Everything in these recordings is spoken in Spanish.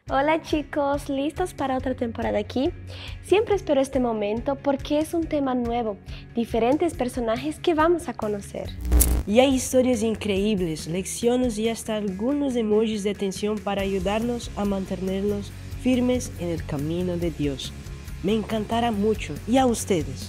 Hola chicos, ¿listos para otra temporada aquí? Siempre espero este momento porque es un tema nuevo, diferentes personajes que vamos a conocer. Y hay historias increíbles, lecciones y hasta algunos emojis de atención para ayudarnos a mantenernos firmes en el camino de Dios. Me encantará mucho. ¿Y a ustedes?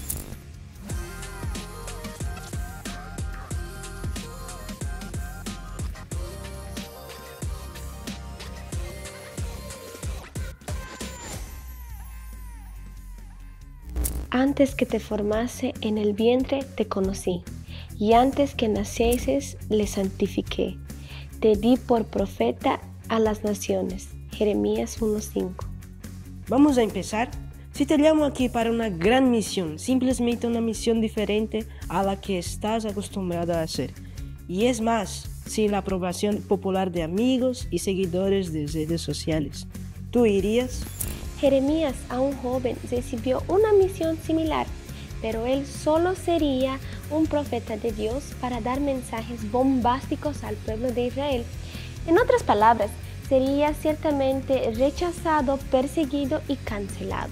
Antes que te formase en el vientre te conocí, y antes que nacieses le santifiqué. Te di por profeta a las naciones. Jeremías 1:5. Vamos a empezar. Si te llamo aquí para una gran misión, simplemente una misión diferente a la que estás acostumbrado a hacer. Y es más, sin la aprobación popular de amigos y seguidores de redes sociales. ¿Tú irías? Jeremías, aún joven, recibió una misión similar, pero él solo sería un profeta de Dios para dar mensajes bombásticos al pueblo de Israel. En otras palabras, sería ciertamente rechazado, perseguido y cancelado.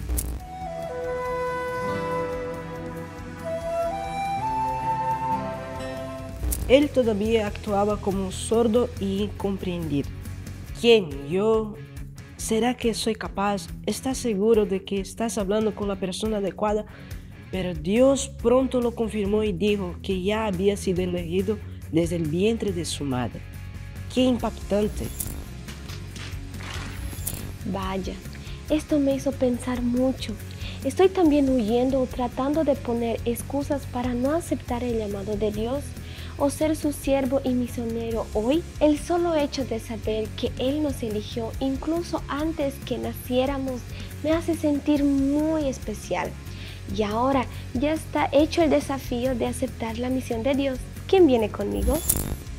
Él todavía actuaba como un sordo y incomprendido. ¿Quién? ¿Yo? ¿Será que soy capaz? ¿Estás seguro de que estás hablando con la persona adecuada? Pero Dios pronto lo confirmó y dijo que ya había sido elegido desde el vientre de su madre. ¡Qué impactante! Vaya, esto me hizo pensar mucho. ¿Estoy también huyendo o tratando de poner excusas para no aceptar el llamado de Dios o ser su siervo y misionero hoy? El solo hecho de saber que Él nos eligió incluso antes que naciéramos me hace sentir muy especial. Y ahora ya está hecho el desafío de aceptar la misión de Dios. ¿Quién viene conmigo?